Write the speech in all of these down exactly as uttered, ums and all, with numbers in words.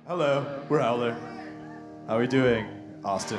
Hello, we're Howler. How are we doing, Austin?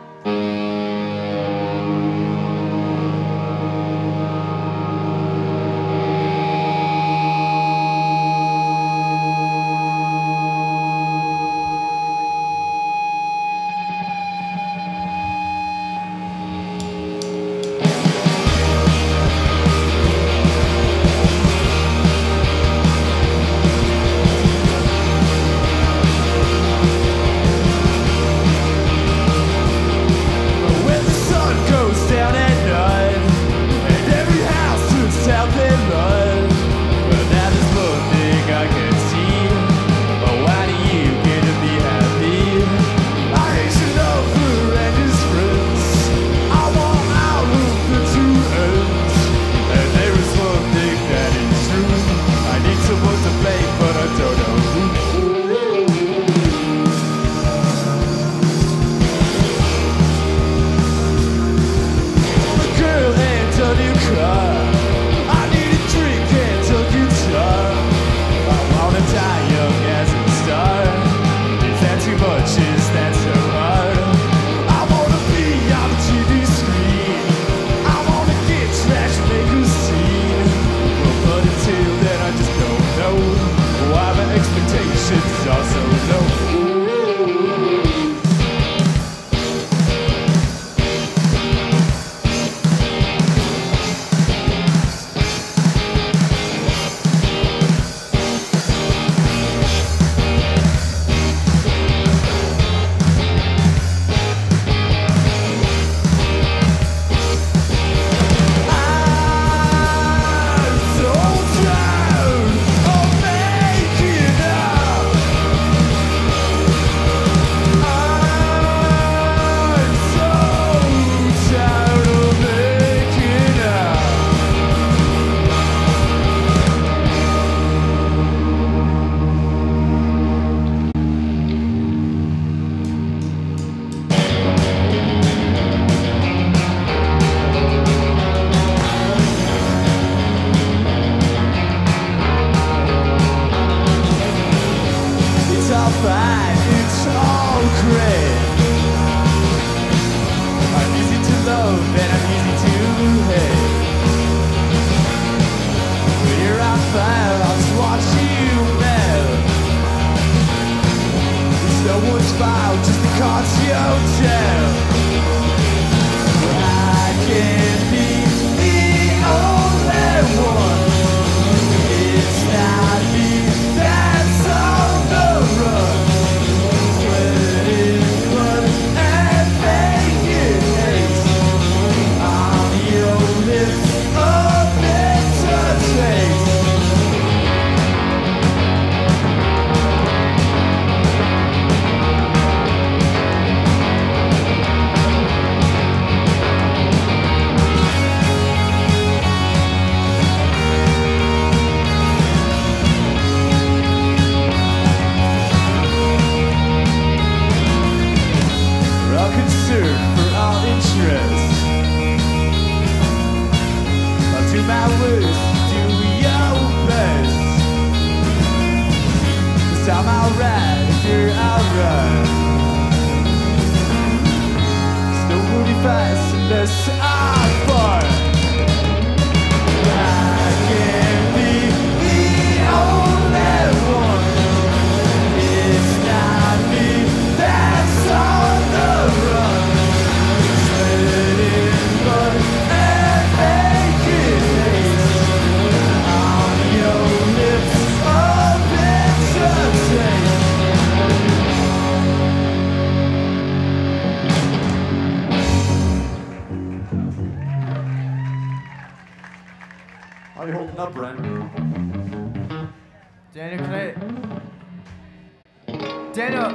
How are you holding up, Brent? Daniel, can I... Daniel!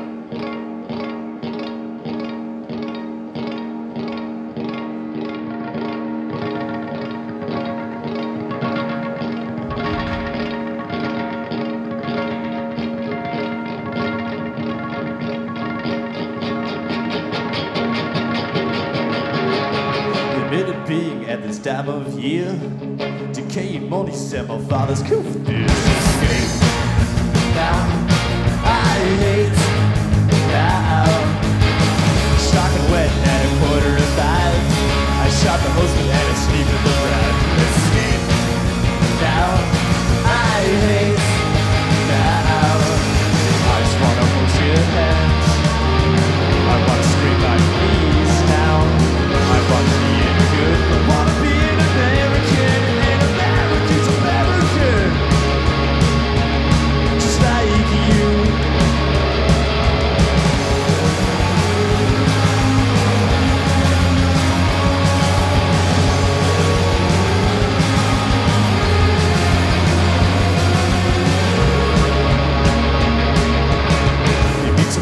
Admitted being at this time of year, decaying money set my father's cool for this escape. Now I hate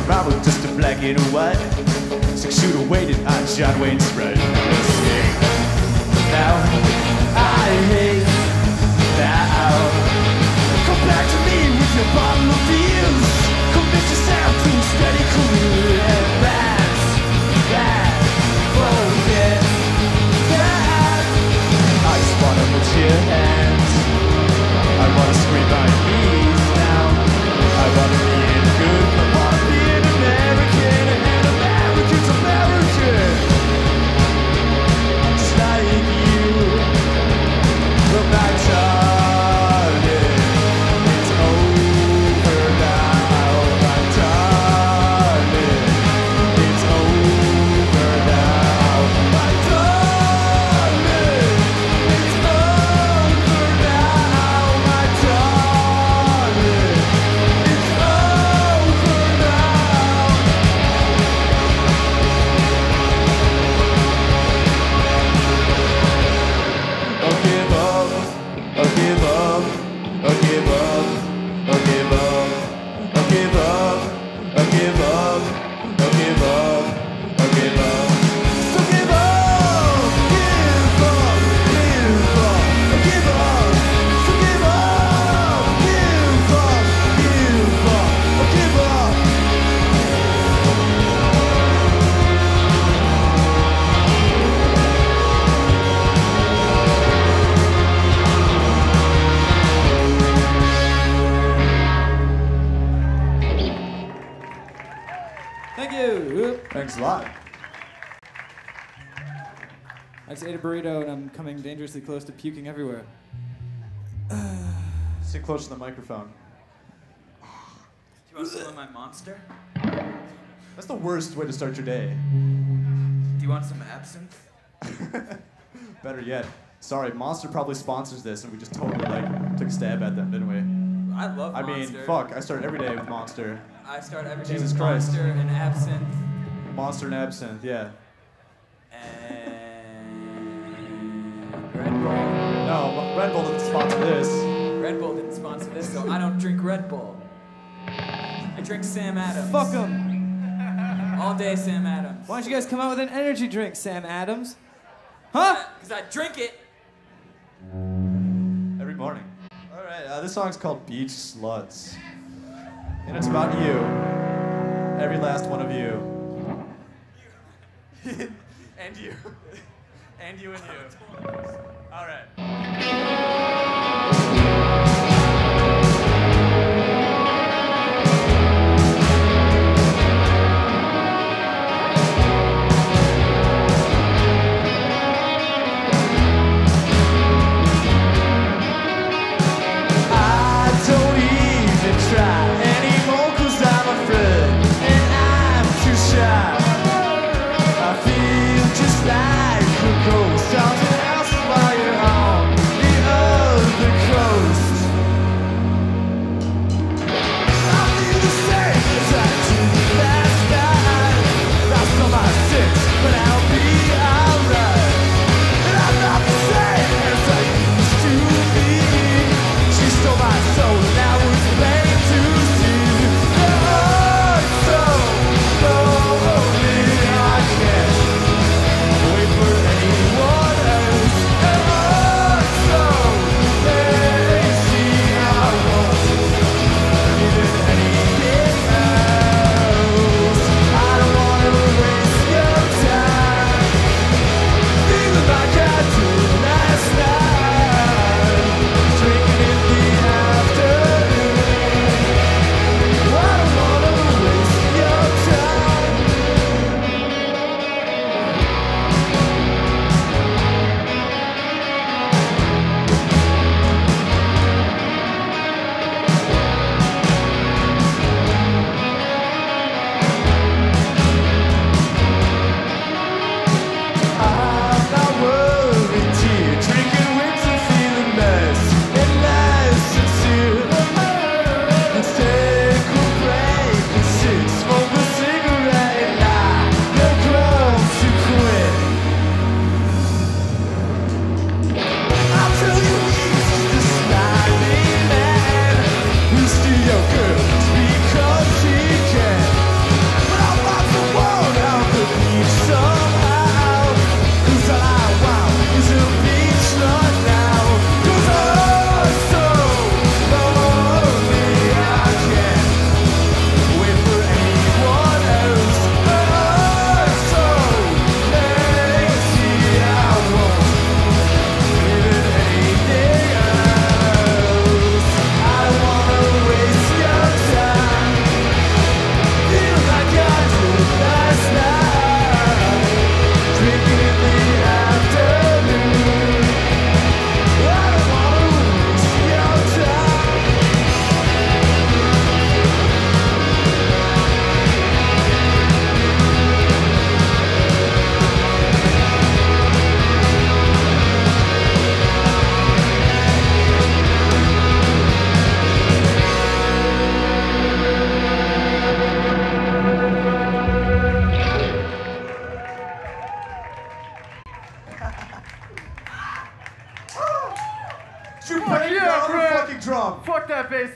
around with just a black and a white. Six shooter waited on John Wayne's right. Now I hate now. Come back to me with your bottle of beers. Commit yourself to a steady career. And that's that. Forget that. I just wanna put your hands. I wanna scream my knees now. I wanna be in good. I wanna be an American. And American's American. Just like you. But my darling, it's over now. My darling, it's over now. My darling, it's over now. My darling, it's over now. I'll give up, I'll give up, I'll give up, I'll give up, I'll give up, I'll give up, I'll give up, I'll give up. So give up, give up, give up, I'll give up. So give up, give up, give up, I'll give up. Thank you. Thanks a lot. I just ate a burrito and I'm coming dangerously close to puking everywhere. Sit close to the microphone. Do you want some of my Monster? That's the worst way to start your day. Do you want some absinthe? Better yet. Sorry, Monster probably sponsors this, and we just totally like took a stab at them, didn't we? I love I Monster. mean, fuck. I start every day with Monster. I start every day Jesus with Christ. Monster and absinthe. Monster and absinthe, yeah. And Red Bull. No, Red Bull didn't sponsor this. Red Bull didn't sponsor this, so I don't drink Red Bull. I drink Sam Adams. Fuck them. All day Sam Adams. Why don't you guys come out with an energy drink, Sam Adams? Huh? Because I drink it. Every morning. All right, uh, this song's called Beach Sluts. And it's about you. Every last one of you. And you. And you and you. All right. I don't even try anymore 'cause I'm afraid and I'm too shy. I feel just like a ghost, something else while you're on the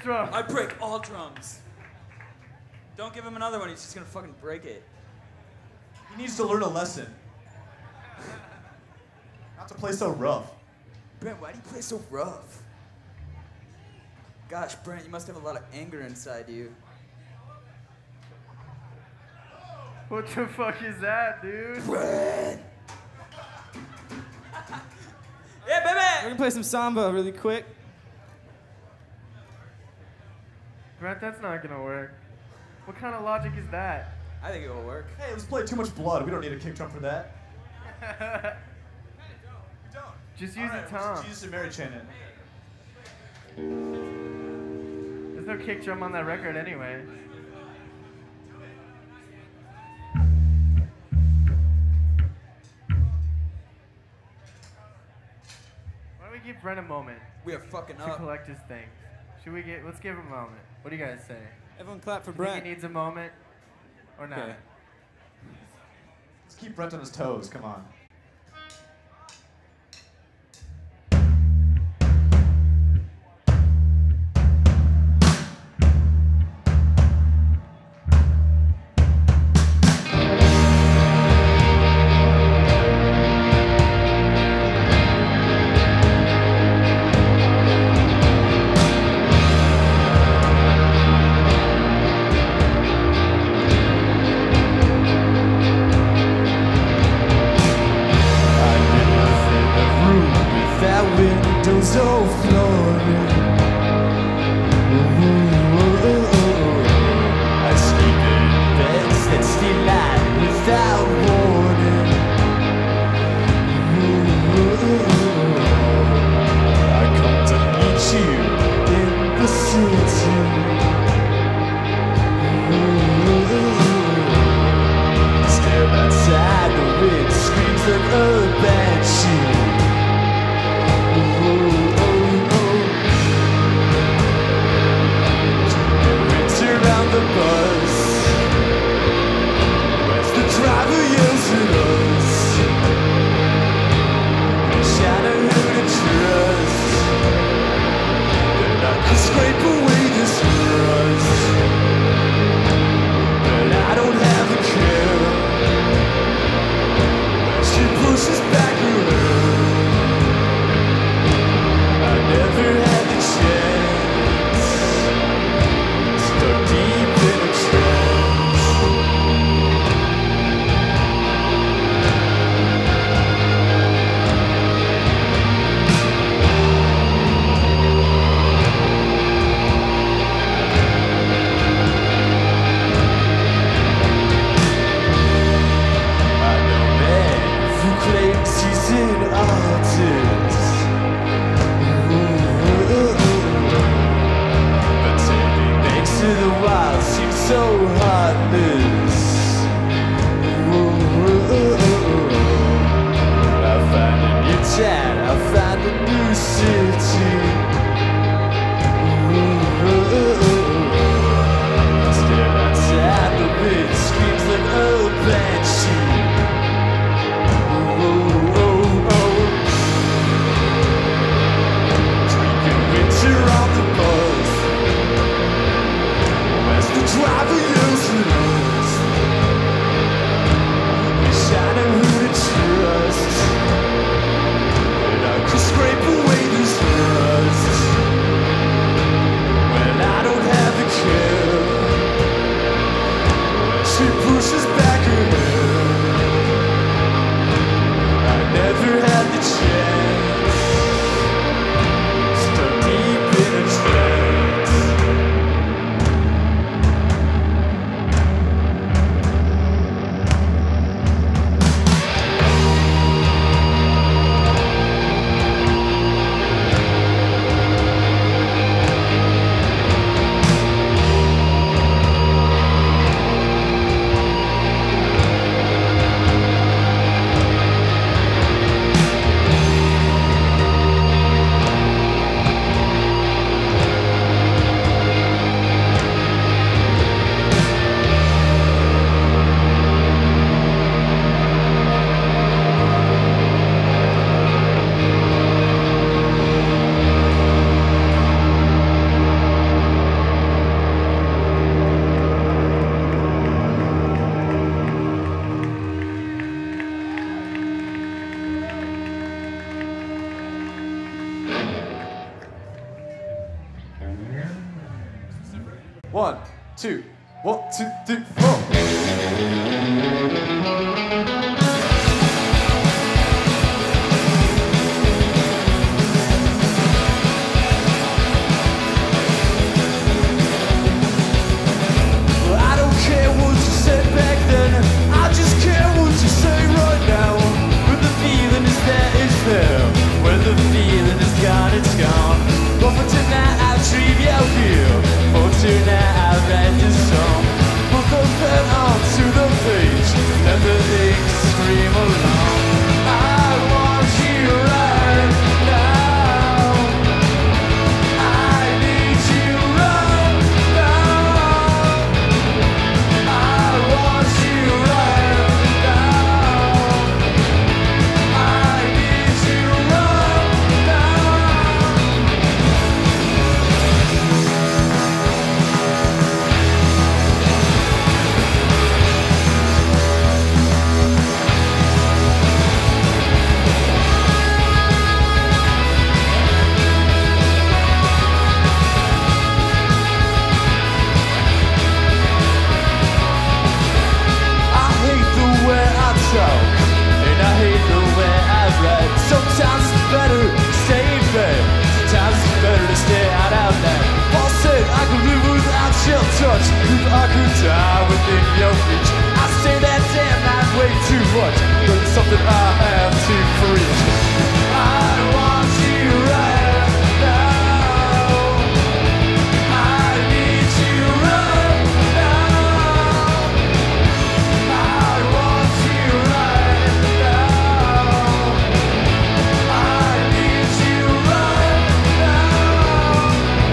drum. I break all drums. Don't give him another one. He's just gonna fucking break it. He needs to learn a lesson. Not to play so rough. Brent, why do you play so rough? Gosh, Brent, you must have a lot of anger inside you. What the fuck is that, dude? Brent! Yeah, We're baby! gonna play some samba really quick. Brent, that's not gonna work. What kind of logic is that? I think it will work. Hey, let's play Too Much Blood. We don't need a kick drum for that. Just use Alright, the tom. Jesus and Mary Chain it. There's no kick drum on that record anyway. Why don't we give Brent a moment We are fucking to up. collect his things? Should we get? Let's give him a moment. What do you guys say? Everyone clap for You think Brent. he needs a moment, or not? Okay. Let's keep Brent on his toes. Come on. Driver yells at us. two. One, two, three, four. I don't care what you said back then, I just care what you say right now. When the feeling is there, it's there. When the feeling is gone, it's gone. But for tonight I'll dream you here. For tonight I'll write this song. Put the pen onto the page, let the things scream along. I want you right now. I need you right now. I want you right now. I need you right now. I hate the way I talk, and I hate the way I write. Sometimes it's better to stay in bed, sometimes it's better to stay out out loud. Paul said I could live without your touch, if I could die within your reach. I say that damn night way too much, but it's something I have to preach. I want you right now. I need you right now. I want you right now. I need you right now.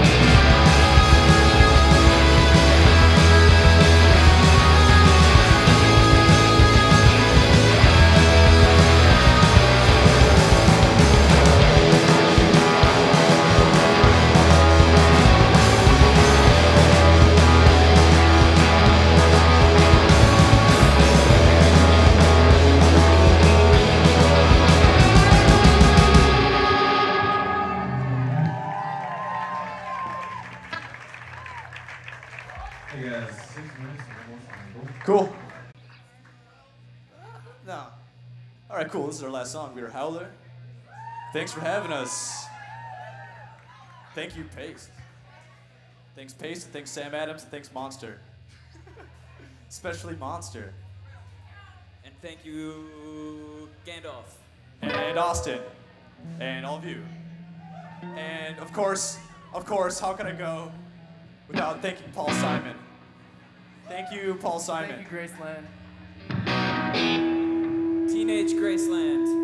Cool. No. All right, cool. This is our last song. We are Howler. Thanks for having us. Thank you, Paste. Thanks, Paste, and thanks, Sam Adams, and thanks, Monster. Especially Monster. And thank you, Gandalf. And Austin. And all of you. And of course, of course, how can I go without thanking Paul Simon? Thank you, Paul Simon. Thank you, Graceland. Teenage Graceland.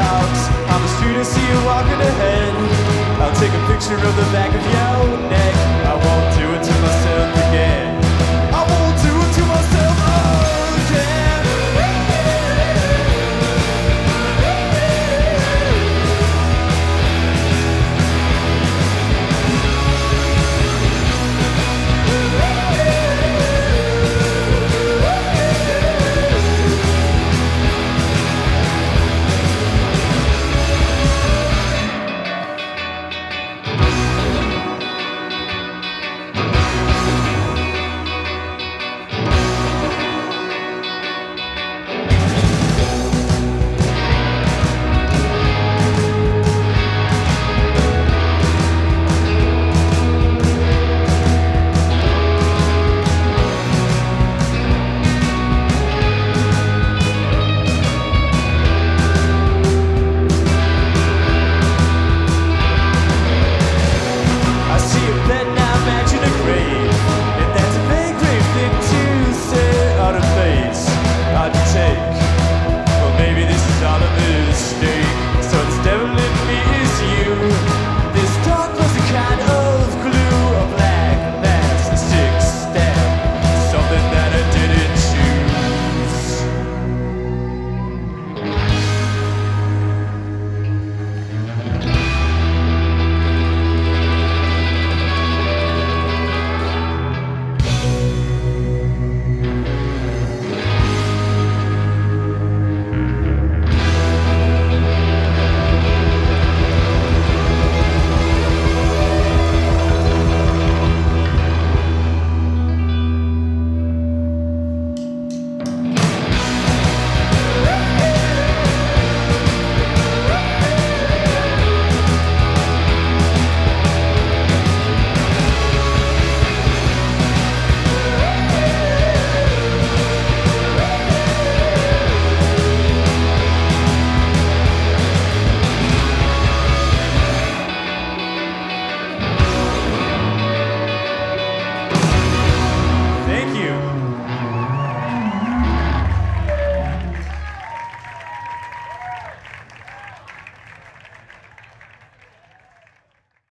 Take a picture of the back of your neck.